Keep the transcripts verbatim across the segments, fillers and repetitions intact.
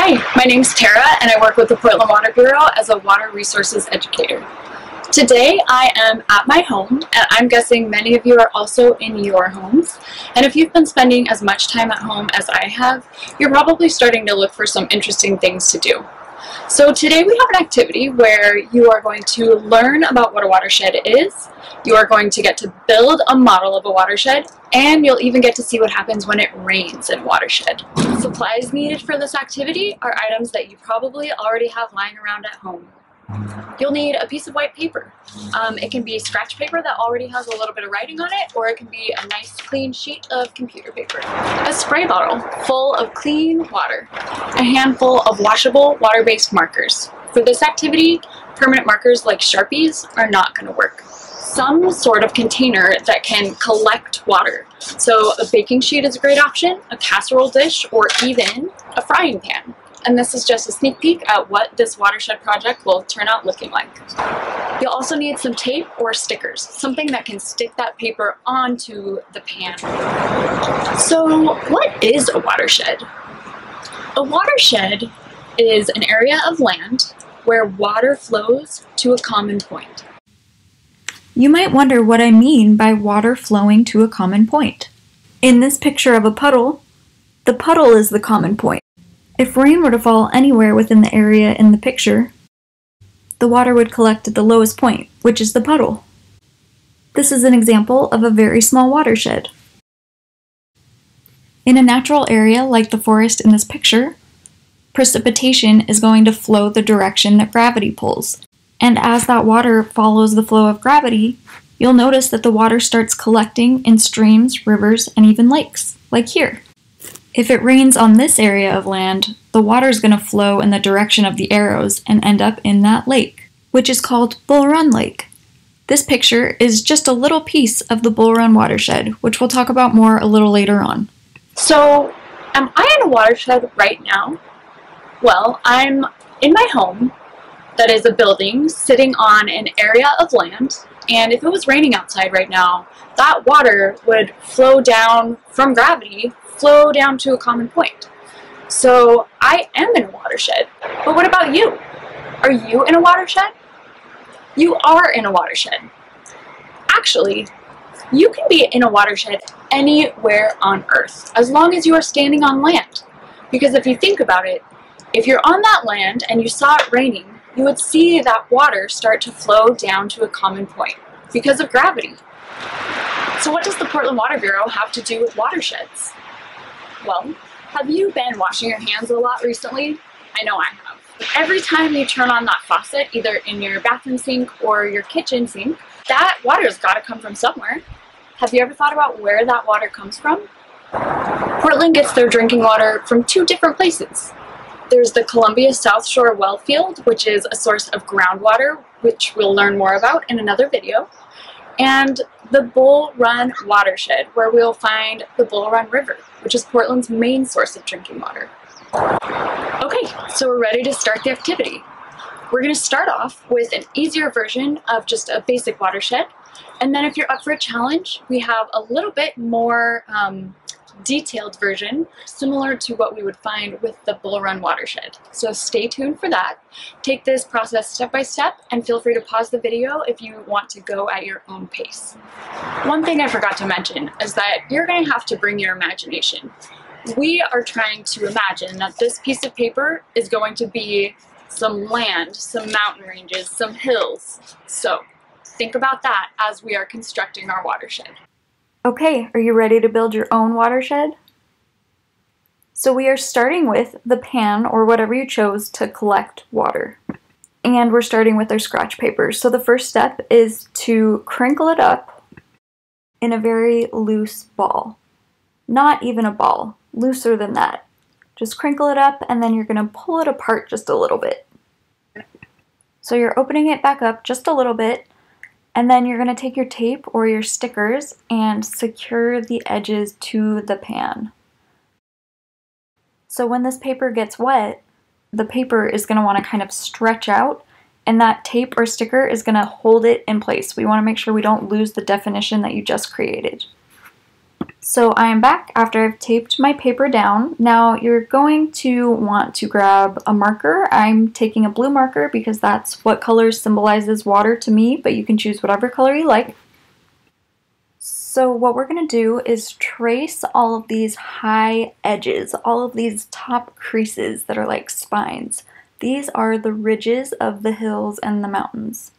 Hi, my name's Tara and I work with the Portland Water Bureau as a water resources educator. Today I am at my home, and I'm guessing many of you are also in your homes. And if you've been spending as much time at home as I have, you're probably starting to look for some interesting things to do. So today we have an activity where you are going to learn about what a watershed is, you are going to get to build a model of a watershed, and you'll even get to see what happens when it rains in a watershed. Supplies needed for this activity are items that you probably already have lying around at home. You'll need a piece of white paper. Um, it can be scratch paper that already has a little bit of writing on it, or it can be a nice clean sheet of computer paper. A spray bottle full of clean water. A handful of washable water-based markers. For this activity, permanent markers like Sharpies are not going to work. Some sort of container that can collect water. So a baking sheet is a great option, a casserole dish, or even a frying pan. And this is just a sneak peek at what this watershed project will turn out looking like. You'll also need some tape or stickers, something that can stick that paper onto the pan. So what is a watershed? A watershed is an area of land where water flows to a common point. You might wonder what I mean by water flowing to a common point. In this picture of a puddle, the puddle is the common point. If rain were to fall anywhere within the area in the picture, the water would collect at the lowest point, which is the puddle. This is an example of a very small watershed. In a natural area like the forest in this picture, precipitation is going to flow the direction that gravity pulls. And as that water follows the flow of gravity, you'll notice that the water starts collecting in streams, rivers, and even lakes, like here. If it rains on this area of land, the water is going to flow in the direction of the arrows and end up in that lake, which is called Bull Run Lake. This picture is just a little piece of the Bull Run watershed, which we'll talk about more a little later on. So, am I in a watershed right now? Well, I'm in my home that is a building sitting on an area of land, and if it was raining outside right now, that water would flow down from gravity flow down to a common point. So I am in a watershed. But what about you? Are you in a watershed? You are in a watershed. Actually, you can be in a watershed anywhere on Earth, as long as you are standing on land. Because if you think about it, if you're on that land and you saw it raining, you would see that water start to flow down to a common point because of gravity. So what does the Portland Water Bureau have to do with watersheds? Well, have you been washing your hands a lot recently? I know I have. Every time you turn on that faucet, either in your bathroom sink or your kitchen sink, that water's got to come from somewhere. Have you ever thought about where that water comes from? Portland gets their drinking water from two different places. There's the Columbia South Shore well field, which is a source of groundwater, which we'll learn more about in another video, and the Bull Run watershed, where we'll find the Bull Run River, which is Portland's main source of drinking water. Okay, so we're ready to start the activity. We're going to start off with an easier version of just a basic watershed, and then if you're up for a challenge, we have a little bit more um, detailed version, similar to what we would find with the Bull Run watershed. So stay tuned for that. Take this process step by step, and feel free to pause the video if you want to go at your own pace. One thing I forgot to mention is that you're going to have to bring your imagination. We are trying to imagine that this piece of paper is going to be some land, some mountain ranges, some hills. So think about that as we are constructing our watershed. Okay, are you ready to build your own watershed? So we are starting with the pan, or whatever you chose to collect water. And we're starting with our scratch paper. So the first step is to crinkle it up in a very loose ball. Not even a ball, looser than that. Just crinkle it up, and then you're going to pull it apart just a little bit. So you're opening it back up just a little bit, and then you're going to take your tape or your stickers and secure the edges to the pan. So when this paper gets wet, the paper is going to want to kind of stretch out, and that tape or sticker is going to hold it in place. We want to make sure we don't lose the definition that you just created. So I am back after I've taped my paper down. Now you're going to want to grab a marker. I'm taking a blue marker because that's what color symbolizes water to me, but you can choose whatever color you like. So what we're going to do is trace all of these high edges, all of these top creases that are like spines. These are the ridges of the hills and the mountains.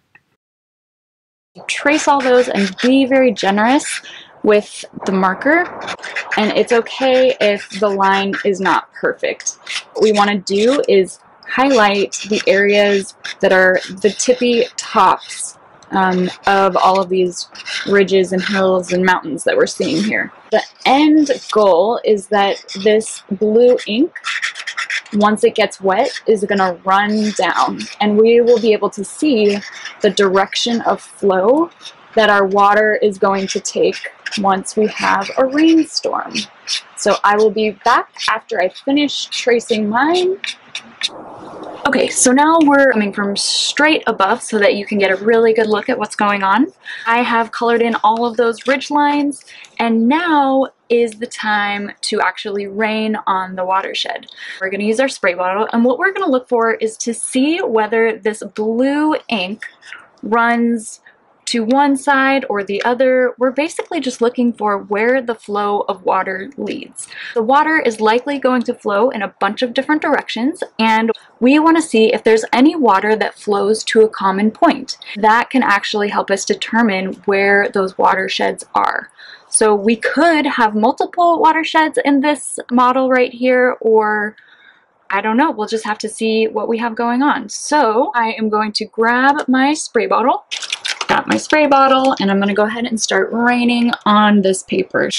Trace all those and be very generous with the marker, and it's okay if the line is not perfect. What we want to do is highlight the areas that are the tippy tops um, of all of these ridges and hills and mountains that we're seeing here. The end goal is that this blue ink, once it gets wet, is going to run down, and we will be able to see the direction of flow that our water is going to take once we have a rainstorm. So I will be back after I finish tracing mine. Okay, so now we're coming from straight above so that you can get a really good look at what's going on. I have colored in all of those ridge lines, and now is the time to actually rain on the watershed. We're going to use our spray bottle, and what we're going to look for is to see whether this blue ink runs to one side or the other. We're basically just looking for where the flow of water leads. The water is likely going to flow in a bunch of different directions, and we want to see if there's any water that flows to a common point. That can actually help us determine where those watersheds are. So we could have multiple watersheds in this model right here, or I don't know, we'll just have to see what we have going on. So I am going to grab my spray bottle. Got my spray bottle, and I'm going to go ahead and start raining on this paper.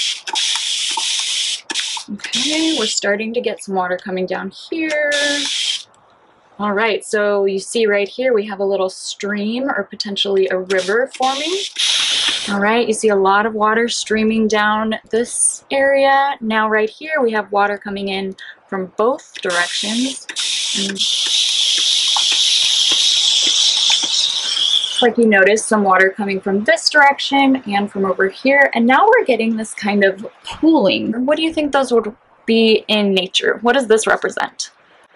Okay, we're starting to get some water coming down here. All right, so you see right here we have a little stream or potentially a river forming. All right, you see a lot of water streaming down this area. Now right here we have water coming in from both directions. And like you notice some water coming from this direction and from over here, and now we're getting this kind of pooling. What do you think those would be in nature? What does this represent?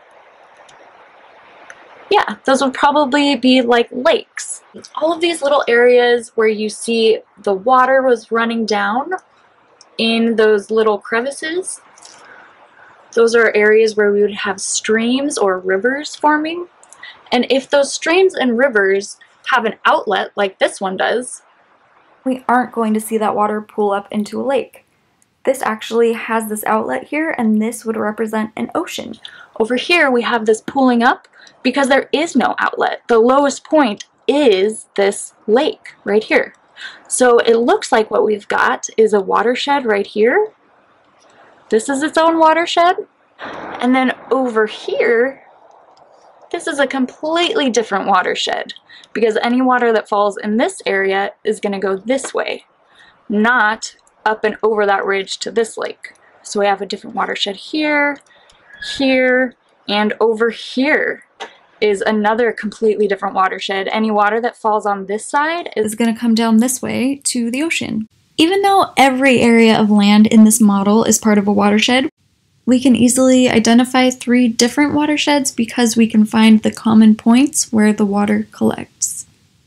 Yeah, those would probably be like lakes. All of these little areas where you see the water was running down in those little crevices, those are areas where we would have streams or rivers forming. And if those streams and rivers have an outlet like this one does, we aren't going to see that water pool up into a lake. This actually has this outlet here, and this would represent an ocean. Over here we have this pooling up because there is no outlet. The lowest point is this lake right here. So it looks like what we've got is a watershed right here. This is its own watershed. And then over here, this is a completely different watershed, because any water that falls in this area is going to go this way, not up and over that ridge to this lake. So we have a different watershed here, here, and over here is another completely different watershed. Any water that falls on this side is going to come down this way to the ocean. Even though every area of land in this model is part of a watershed, we can easily identify three different watersheds because we can find the common points where the water collects.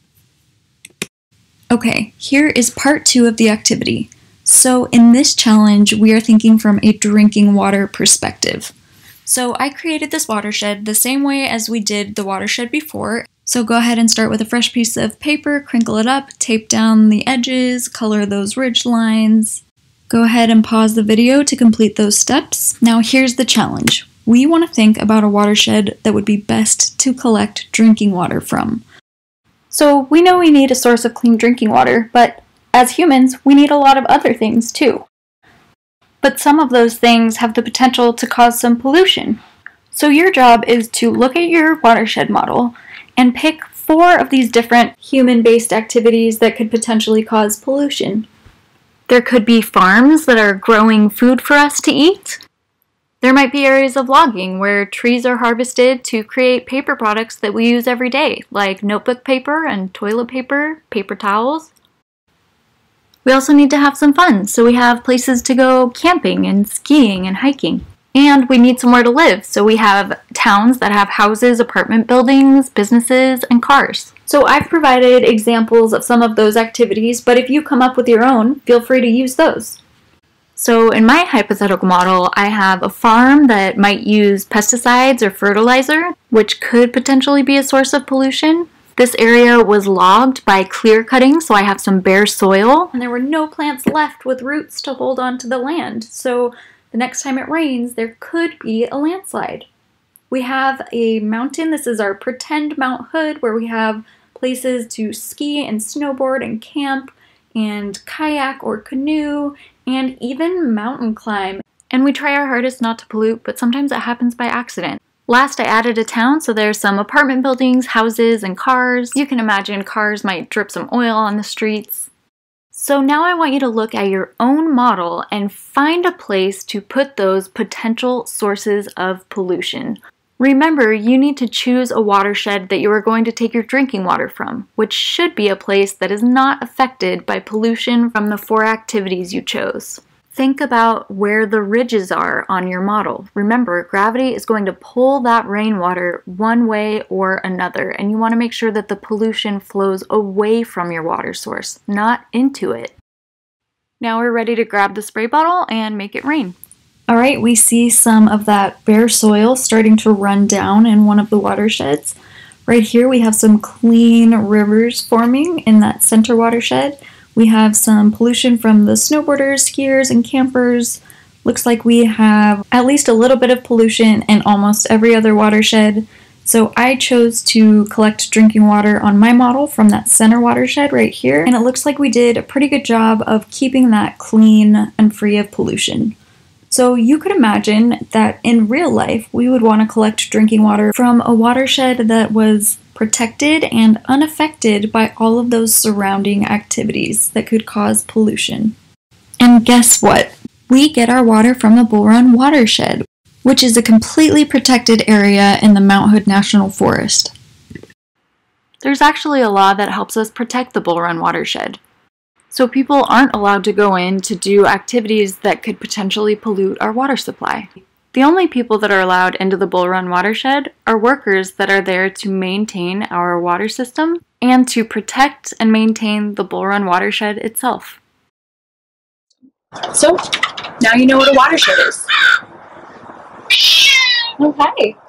Okay, here is part two of the activity. So in this challenge, we are thinking from a drinking water perspective. So I created this watershed the same way as we did the watershed before. So go ahead and start with a fresh piece of paper, crinkle it up, tape down the edges, color those ridge lines. Go ahead and pause the video to complete those steps. Now here's the challenge. We want to think about a watershed that would be best to collect drinking water from. So we know we need a source of clean drinking water, but as humans, we need a lot of other things too. But some of those things have the potential to cause some pollution. So your job is to look at your watershed model and pick four of these different human-based activities that could potentially cause pollution. There could be farms that are growing food for us to eat. There might be areas of logging where trees are harvested to create paper products that we use every day, like notebook paper and toilet paper, paper towels. We also need to have some fun, so we have places to go camping and skiing and hiking. And we need somewhere to live, so we have towns that have houses, apartment buildings, businesses, and cars. So I've provided examples of some of those activities, but if you come up with your own, feel free to use those. So in my hypothetical model, I have a farm that might use pesticides or fertilizer, which could potentially be a source of pollution. This area was logged by clear cutting, so I have some bare soil. And there were no plants left with roots to hold onto the land. So the next time it rains, there could be a landslide. We have a mountain. This is our pretend Mount Hood, where we have places to ski and snowboard and camp and kayak or canoe and even mountain climb. And we try our hardest not to pollute, but sometimes it happens by accident. Last, I added a town, so there's some apartment buildings, houses, and cars. You can imagine cars might drip some oil on the streets. So now I want you to look at your own model and find a place to put those potential sources of pollution. Remember, you need to choose a watershed that you are going to take your drinking water from, which should be a place that is not affected by pollution from the four activities you chose. Think about where the ridges are on your model. Remember, gravity is going to pull that rainwater one way or another, and you want to make sure that the pollution flows away from your water source, not into it. Now we're ready to grab the spray bottle and make it rain. All right, we see some of that bare soil starting to run down in one of the watersheds. Right here we have some clean rivers forming in that center watershed. We have some pollution from the snowboarders, skiers, and campers. Looks like we have at least a little bit of pollution in almost every other watershed. So I chose to collect drinking water on my model from that center watershed right here. And it looks like we did a pretty good job of keeping that clean and free of pollution. So you could imagine that in real life, we would want to collect drinking water from a watershed that was protected and unaffected by all of those surrounding activities that could cause pollution. And guess what? We get our water from the Bull Run watershed, which is a completely protected area in the Mount Hood National Forest. There's actually a law that helps us protect the Bull Run watershed. So people aren't allowed to go in to do activities that could potentially pollute our water supply. The only people that are allowed into the Bull Run watershed are workers that are there to maintain our water system and to protect and maintain the Bull Run watershed itself. So, now you know what a watershed is. Okay.